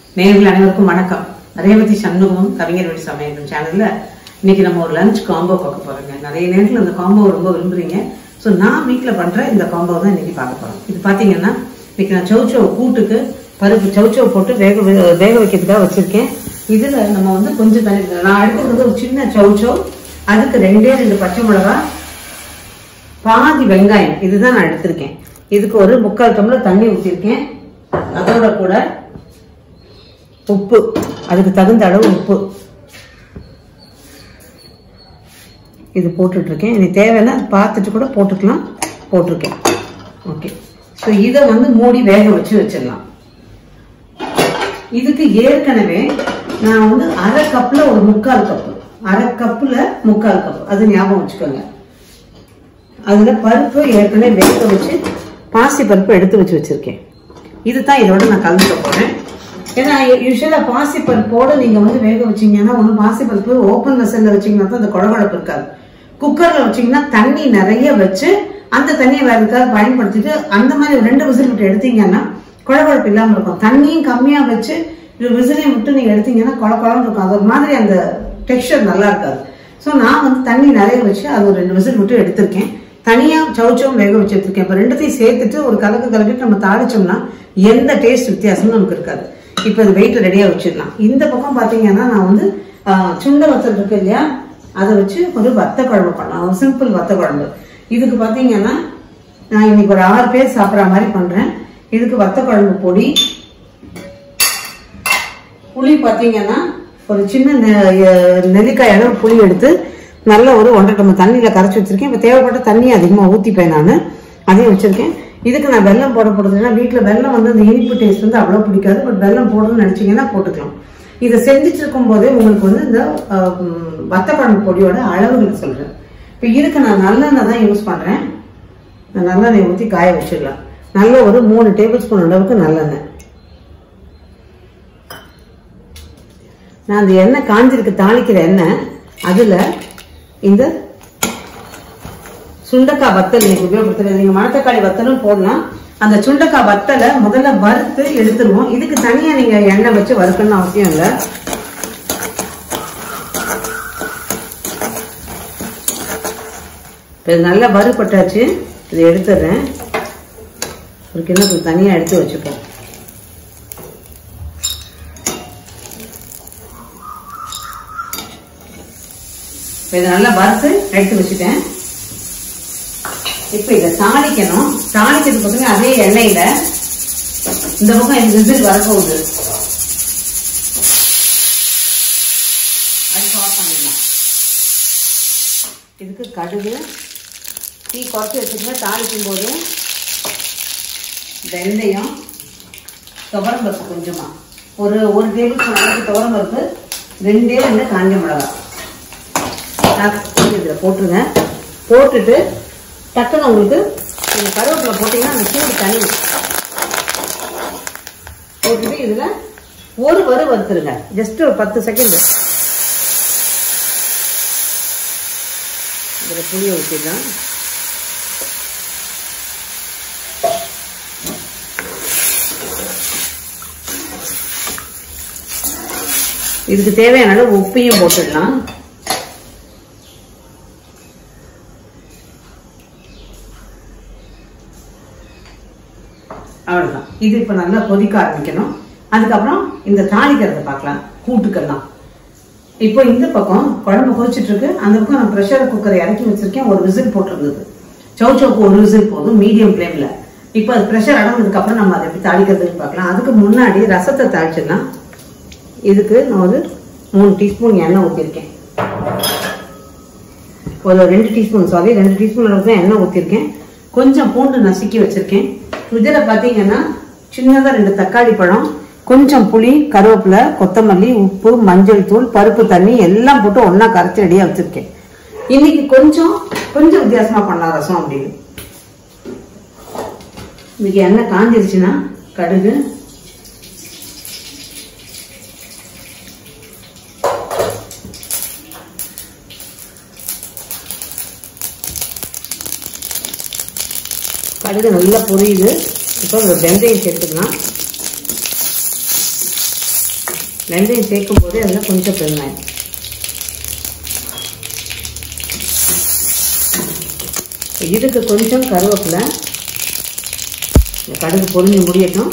நேயர்கள் அனைவருக்கும் வணக்கம். ரேவதி சண்முகம் கவிஞர் வீட்டு சமையல் சேனல்ல இன்னைக்கு நம்ம ஒரு லஞ்ச் காம்போ பார்க்க போறோங்க. நிறைய நேரத்தில் அந்த காம்போ ரொம்ப விரும்புறீங்க. ஸோ நான் வீட்டில் பண்ற இந்த காம்போ தான் இன்னைக்கு பார்க்க போறோம். இது பாத்தீங்கன்னா இன்னைக்கு நான் சௌச்சோ கூட்டுக்கு பருப்பு சௌச்சோ போட்டு வேக வைக்கிறதுக்காக வச்சிருக்கேன். இதுல நம்ம வந்து கொஞ்சம் தண்ணி, நான் எடுத்துக்கிறது ஒரு சின்ன சௌச்சோ, அதுக்கு 2 பச்சை மிளகா, பாதி வெங்காயம், இதுதான் நான் எடுத்திருக்கேன். இதுக்கு ஒரு 3/4 டம்ளர் தண்ணி ஊற்றிருக்கேன். அதோட கூட உப்பு, அதுக்கு தகுந்த அளவு உப்பு இது போட்டுட்டு இருக்கேன். எனக்கு தேவைன்னா பார்த்துட்டு கூட போட்டுக்கலாம், போட்டிருக்கேன். ஓகே, ஸோ இதை வந்து மூடி வேக வச்சிடலாம். இதுக்கு ஏற்கனவே நான் வந்து 1/2 கப்ல ஒரு 3/4 கப்பு, 1/2 கப்புல 3/4 கப்பு, அது ஞாபகம் வச்சுக்கோங்க. அதுல பருப்பு ஏற்கனவே வேக வச்சு பாசி பருப்பு எடுத்து வச்சிருக்கேன். இதுதான் இதோட நான் கலந்துக்க போறேன். ஏன்னா யூஸ்வலா பாசி பருப்போட நீங்க வந்து வேக வச்சீங்கன்னா ஒன்னும் பாசி பருப்பு ஓப்பன் வெசல்ல வச்சீங்கன்னா தான் அந்த குழகுழப்பு இருக்காது. குக்கர்ல வச்சீங்கன்னா தண்ணி நிறைய வச்சு அந்த தண்ணியை வேற எதுக்காக பயன்படுத்திட்டு அந்த மாதிரி 2 விசில் விட்டு எடுத்தீங்கன்னா குழகுழப்பு இல்லாம இருக்கும். தண்ணியும் கம்மியா வச்சு விசிலையும் விட்டு நீங்க எடுத்தீங்கன்னா குழகுழன்னு இருக்கும். அது ஒரு மாதிரி அந்த டெக்ஸ்சர் நல்லா இருக்காது. ஸோ நான் வந்து தண்ணி நிறைய வச்சு அது ஒரு 2 விசில் விட்டு எடுத்திருக்கேன். தனியா சௌச்சவும் வேக வச்சு எடுத்திருக்கேன். இப்ப 2த்தையும் சேர்த்துட்டு ஒரு கலக்கிட்டு நம்ம தாளிச்சோம்னா எந்த டேஸ்ட் வித்தியாசமும் நமக்கு இருக்காது. இப்ப இது வெயிட் ரெடியா வச்சிடலாம். இந்த பக்கம் பாத்தீங்கன்னா நான் வந்து சுண்ட வத்தல் இருக்கு இல்லையா, அதை வச்சு ஒரு வத்த குழம்பு பண்ணலாம். சிம்பிள் வத்த குழம்பு. இதுக்கு பாத்தீங்கன்னா நான் இன்னைக்கு ஒரு 6 பேர் சாப்பிட்ற மாதிரி பண்றேன். இதுக்கு வத்த குழம்பு பொடி, புளி பாத்தீங்கன்னா ஒரு சின்ன நெல்லிக்காய் அளவு புளி எடுத்து நல்ல ஒரு 1.5 டம்ளர் தண்ணியில கரைச்சி வச்சிருக்கேன். இப்ப தேவைப்பட்ட தண்ணியை அதிகமா ஊத்திப்பேன் நான், அதையும் வச்சிருக்கேன். இதுக்கு நான் வெல்லம் போடுறதுன்னா வீட்டுல வெல்லம் வந்து அந்த இனிப்பு டேஸ்ட் வந்து அவ்வளவு பிடிக்காது. பட் வெல்லம் போடணும்னு நினைச்சீங்கன்னா போட்டுக்கலாம். இதை செஞ்சுட்டு இருக்கும் போதே உங்களுக்கு வந்து இந்த வத்தக்குழம்பு பொடியோட அளவுகள் சொல்றேன். இப்ப இதுக்கு நான் நல்லெண்ணெய் தான் யூஸ் பண்றேன். நல்லெண்ணெய் ஊற்றி காய வச்சிடலாம். நல்ல ஒரு 3 டேபிள் ஸ்பூன் அளவுக்கு நல்லெண்ணெய். நான் அந்த எண்ணெய் காஞ்சிருக்கு தாளிக்கிற எண்ணெய், அதுல இந்த சுண்டக்காய் வத்தல் இன்னைக்கு உபயோகப்படுத்துறது. நீங்க மணத்தக்காளி வத்தலும் போடலாம். அந்த சுண்டக்காய் வத்தலை முதல்ல வறுத்து எடுத்துருவோம். இதுக்கு தனியா நீங்க எண்ணெய் வச்சு வறுக்கணும்னு அவசியம் இல்லை. இது நல்லா வறுபட்டாச்சு. இதை எடுத்துடுறேன். ஒரு கிண்ணத்துக்கு தனியா எடுத்து வச்சுப்போம். இதை நல்லா வறுத்து எடுத்து வச்சுட்டேன். இப்ப இதை தாளிக்கணும். தாளிக்கிறதுக்கு பார்த்தீங்கன்னா அதே எண்ணெயில இந்த பக்கம் எனக்கு விசில் வரப்போகுது. அது ஆஃப் பண்ணிடலாம். இதுக்கு கடுகு டீ குறைச்சி வச்சுக்கோங்க. தாளிக்கும் போது வெந்தயம், துவரம்பருப்பு கொஞ்சமா, ஒரு டேபிள் ஸ்பூன் அளவுக்கு துவரம்பருப்பு, 2 காஞ்ச மிளகாய் இதுல போட்டுருங்க. போட்டுட்டு டக்குன்னு உங்களுக்கு நீங்க கருவேப்பிலை போட்டீங்கன்னா அந்த சூடு தனி போட்டுட்டு இதுல ஒரு வறுத்துருங்க. ஜஸ்ட் ஒரு 10 செகண்ட். இதுல புளியை ஊற்றிடலாம். இதுக்கு தேவையான அளவு உப்பையும் போட்டுடலாம். அவ்வளவுதான். இது இப்ப நல்லா கொதிக்க ஆரம்பிக்கணும். அதுக்கப்புறம் இந்த தாளிக்கிறத பார்க்கலாம் கூட்டுக்கெல்லாம். இப்போ இந்த பக்கம் குழம்பு கொதிச்சுட்டு இருக்கு. அந்த பக்கம் நான் ப்ரெஷர் குக்கரை இறக்கி வச்சிருக்கேன். ஒரு விசில் போட்டிருந்தது. சௌச்சோக்கு ஒரு விசில் போதும் மீடியம் ஃபிளேம்ல. இப்போ அது ப்ரெஷர் அடங்கினதுக்கு அப்புறம் நம்ம அதை எப்படி தாளிக்கிறதுன்னு பார்க்கலாம். அதுக்கு முன்னாடி ரசத்தை தாளிச்சிடலாம். இதுக்கு நான் ஒரு 3 டீஸ்பூன் எண்ணெய் ஊற்றிருக்கேன். ஒரு 2 டீஸ்பூன் 2 டீஸ்பூன் அளவுக்கு எண்ணெய் ஊற்றிருக்கேன். கொஞ்சம் பூண்டு நசுக்கி வச்சிருக்கேன். இதுல பாத்தீங்கன்னா சின்னதா 2 தக்காளி பழம், கொஞ்சம் புளி, கருவேப்பிலை, கொத்தமல்லி, உப்பு, மஞ்சள் தூள், பருப்பு தண்ணி எல்லாம் போட்டு ஒன்னா கரைச்சி ரெடியா வச்சிருக்கேன். இன்னைக்கு கொஞ்சம் வித்தியாசமா பண்ணலாம் ரசம் அப்படின்னு. இன்னைக்கு எண்ணெய் காஞ்சிருச்சுன்னா கடுகு, கடுகு நல்லா பொரியுது. இப்போ வெந்தயம் சேர்த்துக்கலாம். வெந்தயம் சேர்க்கும் போதே அதில் கொஞ்சம் பெருங்காயம். இதுக்கு கொஞ்சம் கருவேப்பிலை, கடுகு பொரிஞ்சு முடியட்டும்.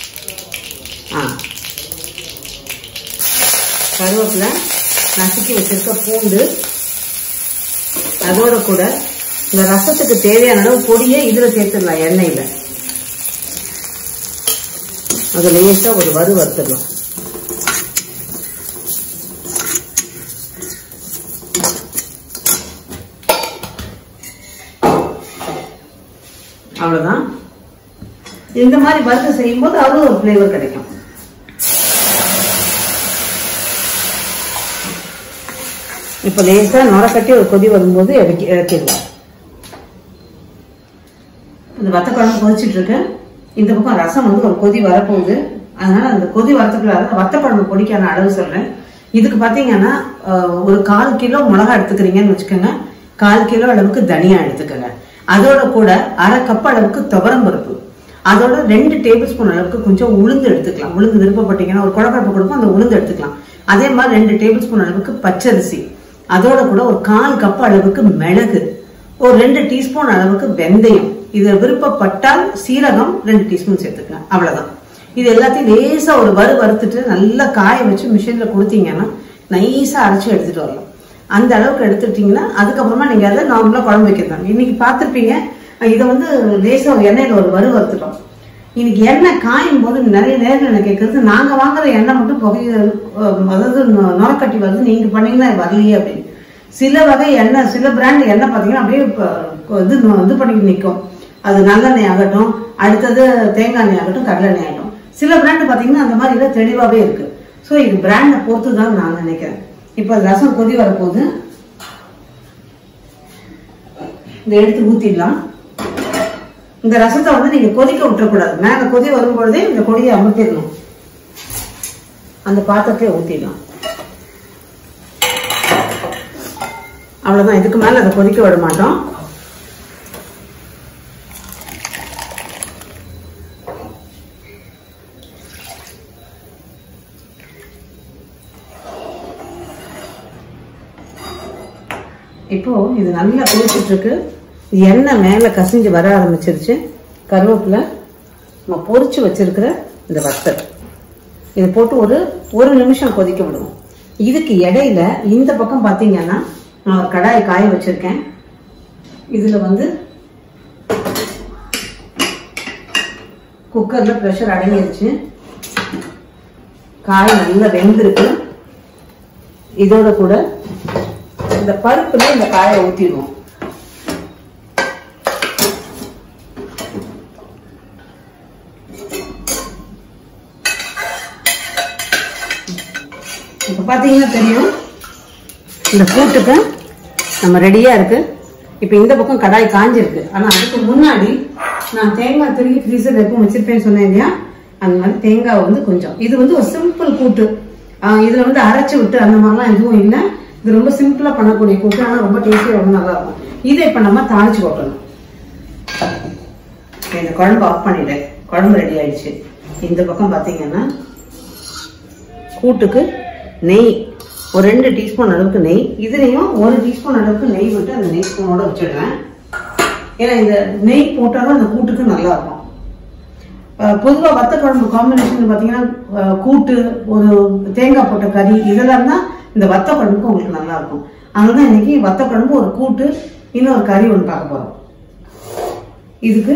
கருவேப்பிலை, நசுக்கி வச்சிருக்க பூண்டு, அதோட கூட இந்த ரசத்துக்கு தேவையான அளவு பொடியை இதுல சேர்த்துடலாம். எண்ணெயில அது லேசா ஒரு வறுத்துடலாம். அவ்வளவுதான். இந்த மாதிரி வறுத்து செய்யும் போது அது ஒரு ஃபிளேவர் கிடைக்கும். இப்ப லேசா நுரக்கட்டி ஒரு கொதி வரும்போது இறக்கிடலாம். இந்த வத்த குழம்பு கொதிச்சுட்டு இருக்கு. இந்த பக்கம் ரசம் வந்து ஒரு கொதி வரப்போகுது. அதனால அந்த கொதி வரத்துக்குள்ள வத்த குழம்பு பொடிக்கான அளவு சொல்றேன். இதுக்கு பாத்தீங்கன்னா ஒரு 1/4 கிலோ மிளகா எடுத்துக்கிறீங்கன்னு வச்சுக்கோங்க. 1/4 கிலோ அளவுக்கு தனியா எடுத்துக்கோங்க. அதோட கூட 1/2 கப் அளவுக்கு துவரம் பருப்பு, அதோட 2 டேபிள் ஸ்பூன் அளவுக்கு கொஞ்சம் உளுந்து எடுத்துக்கலாம். உளுந்து விருப்பப்பட்டீங்கன்னா ஒரு குழப்பரப்பு கொடுக்கும், அந்த உளுந்து எடுத்துக்கலாம். அதே மாதிரி 2 டேபிள் ஸ்பூன் அளவுக்கு பச்சரிசி, அதோட கூட ஒரு 1/4 கப் அளவுக்கு மிளகு, ஒரு 2 டீஸ்பூன் அளவுக்கு வெந்தயம், இது விருப்பப்பட்டால் சீரகம் 2 டீஸ்பூன் சேர்த்துக்கலாம். அவ்வளவுதான். இது எல்லாத்தையும் லேசா ஒரு வறுத்துட்டு நல்லா காய வச்சு மிஷின்ல கொடுத்தீங்கன்னா நைஸா அரைச்சு எடுத்துட்டு வரலாம். அந்த அளவுக்கு எடுத்துட்டீங்கன்னா அதுக்கப்புறமா நீங்க அதை நார்மலா குழம்பு வைக்கிறாங்க. இன்னைக்கு பார்த்துருப்பீங்க, இதை வந்து லேசா எண்ணெயில ஒரு வறுத்துட்டோம். இன்னைக்கு எண்ணெய் காயும் போது நிறைய நேரம் என்ன கேட்கறது, நாங்க வாங்குற எண்ணெய் மட்டும் அதாவது நுரக்கட்டி வருது, நீங்க பண்ணீங்கன்னா வரலையே அப்படின்னு. சில வகை எண்ணெய், சில பிராண்ட் எண்ணெய் பாத்தீங்கன்னா அப்படியே இது பண்ணிட்டு நிற்கும். அது நல்லெண்ணெய் ஆகட்டும், அடுத்தது தேங்காய் எண்ணெய் ஆகட்டும், கடலை எண்ணெய் ஆகட்டும். சில பிராண்ட் பாத்தீங்கன்னா அந்த மாதிரி எல்லாம் தெளிவாவே இருக்கு. ஸோ இது பிராண்டை பொறுத்து தான் நான் நினைக்கிறேன். இப்ப ரசம் கொதி வரப்போகுது. இதை எடுத்து ஊத்திடலாம். இந்த ரசத்தை வந்து நீங்க கொதிக்க விட்டுறக்கூடாது. மேல கொதி வரும்பொழுதே இந்த கொடியை அமுத்திடணும். அந்த பாத்திரத்தை ஊத்திடலாம். அவ்வளவுதான். இதுக்கு மேல அதை கொதிக்க விட மாட்டோம். இப்போ இது நல்லா கொதிச்சுட்டு இருக்கு. எண்ணெய் மேல கசிஞ்சு வர ஆரம்பிச்சிருச்சு. கருவேப்பிலை, நம்ம பொரிச்சு வச்சிருக்கிற இந்த வத்தல், இது போட்டு ஒரு நிமிஷம் கொதிக்க விடுவோம். இதுக்கு இடையில இந்த பக்கம் பாத்தீங்கன்னா நான் ஒரு கடாயை காய வச்சிருக்கேன். இதுல வந்து குக்கர்ல பிரஷர் அடங்கிருச்சு. காய் நல்லா வெந்திருக்கு. இதோட கூட இந்த பருப்புல இந்த காயை ஊத்திடுவோம். இப்ப பாத்தீங்கன்னா தெரியும், இந்த கூட்டுக்கு நம்ம ரெடியா இருக்கு. இப்ப இந்த பக்கம் கடாய் காஞ்சிருக்கு. ஆனா அதுக்கு முன்னாடி நான் தேங்காய் திரும்பி ஃப்ரீசர்ல எப்பவும் வச்சிருப்பேன்னு சொன்னேன் இல்லையா, அந்த மாதிரி தேங்காய் வந்து கொஞ்சம், இது வந்து ஒரு சிம்பிள் கூட்டு. இதுல வந்து அரைச்சு விட்டு அந்த மாதிரிலாம் எதுவும் இல்லை. இது ரொம்ப சிம்பிளா பண்ணக்கூடிய கூட்டு, ஆனா ரொம்ப டேஸ்டியா ரொம்ப நல்லா இருக்கும். இதை இப்ப நம்ம தாளிச்சு போட்டணும். இந்த குழம்பு ஆஃப் பண்ணிட்டேன். குழம்பு ரெடி ஆயிடுச்சு. இந்த பக்கம் பாத்தீங்கன்னா கூட்டுக்கு நெய், ஒரு 2 டீஸ்பூன் அளவுக்கு நெய், இதுலயும் 1 டீஸ்பூன் அளவுக்கு நெய் விட்டு அந்த நெய் ஸ்பூனோட வச்சிடுறேன். ஏன்னா இந்த நெய் போட்டாலும் அந்த கூட்டுக்கு நல்லா இருக்கும். பொதுவா வத்த குழம்பு காம்பினேஷன் பாத்தீங்கன்னா கூட்டு, ஒரு தேங்காய் போட்ட கறி, இதெல்லாம் தான் இந்த வத்த குழம்புக்கு உங்களுக்கு நல்லா இருக்கும். அதனாலதான் இன்னைக்கு வத்த குழம்பு, ஒரு கூட்டு, இன்னொரு கறி ஒன்று பார்க்க போறோம். இதுக்கு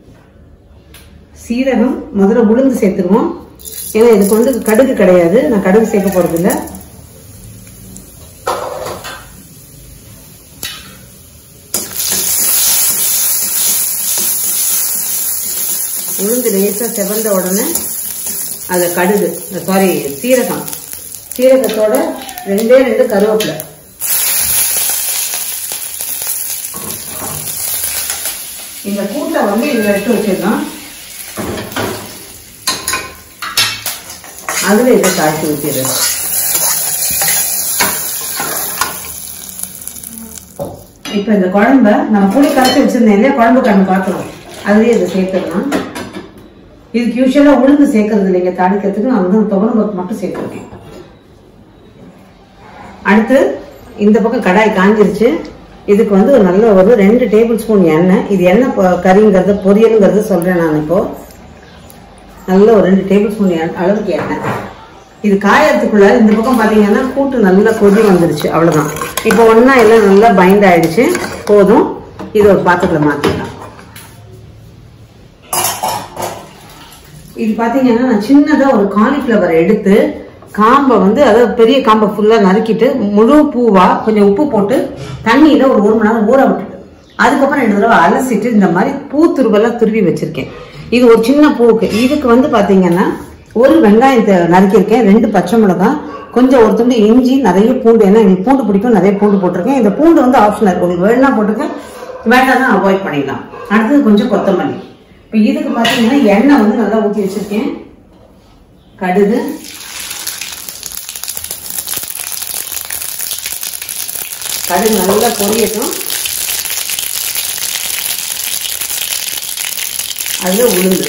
சீரகம், முதல்ல உளுந்து சேர்த்துருவோம். ஏன்னா இதுக்கு வந்து கடுகு கிடையாது, நான் கடுகு சேர்க்க போறது இல்லை. உளுந்து லேசா செவந்த உடனே அது கடுகு, சாரி சீரகம், சீரகத்தோட 2 கருவேப்பிலை, இந்த கூட்டை வந்து இதுல எடுத்து வச்சிடலாம். அதுல இதை தாழ்த்தி ஊத்திடுறேன். இப்ப இந்த குழம்ப நம்ம புளி கரைச்சி வச்சிருந்தேன் இல்லையா, குழம்பு கண்ணு பார்க்கலாம், அதுலயே இதை சேர்த்துடலாம். இதுக்கு யூஸ்வலா உளுந்து சேர்க்கறது இல்லைங்க தாளிக்கிறதுக்கு, நான் வந்து துவரம் பருப்பு மட்டும் சேர்த்துருக்கேன். அடுத்து இந்த பக்கம் கடாய் காஞ்சிருச்சு. இதுக்கு வந்து ஒரு நல்ல ஒரு 2 டேபிள் ஸ்பூன் எண்ணெய். இது எண்ணெய் கறிங்கிறது பொரியலுங்கிறது சொல்றேன் நான். இப்போ நல்ல ஒரு 2 டேபிள் ஸ்பூன் அளவுக்கு எண்ணெய். இது காயறதுக்குள்ள இந்த பக்கம் பாத்தீங்கன்னா கூட்டு நல்லா கொதி வந்துருச்சு. அவ்வளவுதான். இப்போ ஒன்னா எல்லாம் நல்லா பைண்ட் ஆயிடுச்சு. போதும். இது ஒரு பாத்திரத்துல மாத்திக்கலாம். இது பாத்தீங்கன்னா நான் சின்னதா ஒரு காலிஃபிளவர் எடுத்து காம்பை வந்து அதாவது பெரிய காம்பை ஃபுல்லா நறுக்கிட்டு முழு பூவா கொஞ்சம் உப்பு போட்டு தண்ணியில ஒரு 1 மணி நேரம் ஊற விட்டுட்டு அதுக்கப்புறம் 2 தடவை அலசிட்டு இந்த மாதிரி பூ துருவெல்லாம் துருவி வச்சிருக்கேன். இது ஒரு சின்ன பூவுக்கு. இதுக்கு வந்து பாத்தீங்கன்னா ஒரு வெங்காயத்தை நறுக்கியிருக்கேன், 2 பச்சை மிளகாய், கொஞ்சம் ஒரு துண்டு இஞ்சி, நிறைய பூண்டு. ஏன்னா எனக்கு பூண்டு பிடிக்கும், நிறைய பூண்டு போட்டிருக்கேன். இந்த பூண்டு வந்து ஆப்ஷனல், உங்களுக்கு வேணா போட்டுக்க, வேண்டாம் அவாய்ட் பண்ணிடலாம். அடுத்தது கொஞ்சம் கொத்தமல்லி. இப்ப இதுக்கு பாத்தீங்கன்னா எண்ணெய் வந்து நல்லா ஊற்றி வச்சிருக்கேன். கடுகு, கடுகு நல்லா பொரியட்டும். அதுல உளுந்து,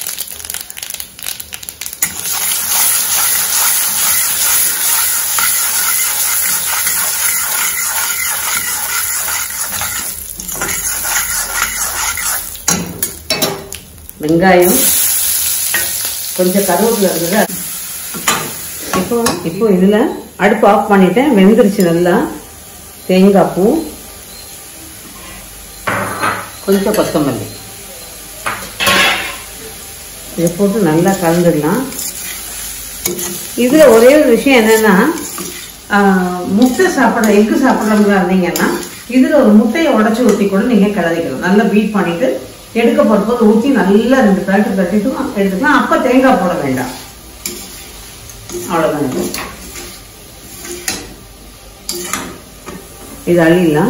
வெங்காயம், கொஞ்சம் கருவேப்பிலை இருந்தது. இப்போ இதுல அடுப்பு ஆஃப் பண்ணிட்டேன். வெந்துருச்சு நல்லா. தேங்காய் பூ, கொஞ்சம் கொத்தமல்லி இதை போட்டு நல்லா கலந்துடலாம். இதுல ஒரே ஒரு விஷயம் என்னன்னா, முட்டை சாப்பிட்ற எக்கு சாப்பிட்றவங்க இருந்தீங்கன்னா இதுல ஒரு முட்டையை உடச்சி ஊற்றி கூட நீங்க கிளறிக்கலாம். நல்லா பீட் பண்ணிட்டு எடுக்க போடும்போது ஊற்றி நல்லா 2 பேட்டு கட்டிட்டு எடுத்துக்கலாம். அப்ப தேங்காய் போட வேண்டாம். அவ்வளவுதான். இது அள்ளிடலாம்.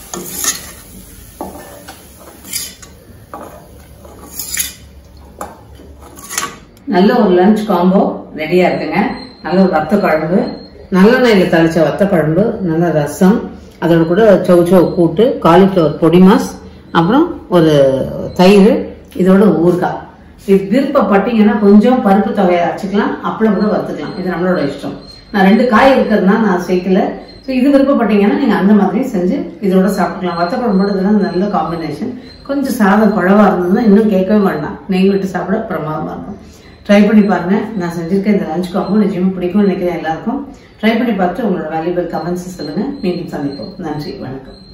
நல்ல ஒரு லஞ்ச் காம்போ ரெடியா இருக்குங்க. நல்ல ஒரு வத்த குழம்பு, நல்லெண்ணெயில தாளிச்ச வத்த குழம்பு, நல்ல ரசம், அதோட கூட சௌச்சௌ கூட்டு, காலிஃபிளவர் பொடி மாஸ், அப்புறம் ஒரு தயிர், இதோட ஊறுகாய். இது விருப்பப்பட்டீங்கன்னா கொஞ்சம் பருப்பு தொகையை அரைச்சிக்கலாம், அப்பளம் கூட வறுத்துக்கலாம். இது நம்மளோட இஷ்டம். நான் 2 காய் இருக்கிறதுனா நான் சேர்க்கல. ஸோ இது விருப்பப்பட்டீங்கன்னா நீங்க அந்த மாதிரி செஞ்சு இதோட சாப்பிட்டுக்கலாம். வத்த குழம்போட இதெல்லாம் நல்ல காம்பினேஷன். கொஞ்சம் சாதம் குழவா இருந்ததுன்னா இன்னும் கேட்கவே வேண்டாம், நெய் விட்டு சாப்பிட பிரமாதமா இருக்கும். ட்ரை பண்ணி பாருங்க. நான் செஞ்சிருக்க இந்த லஞ்ச் காம்போ நிச்சயமா பிடிக்கும்னு நினைக்கிறேன் எல்லாருக்கும். ட்ரை பண்ணி பார்த்துட்டு உங்களோட வேல்யூபிள் கமெண்ட்ஸ் சொல்லுங்க. மீண்டும் சந்திப்போம். நன்றி, வணக்கம்.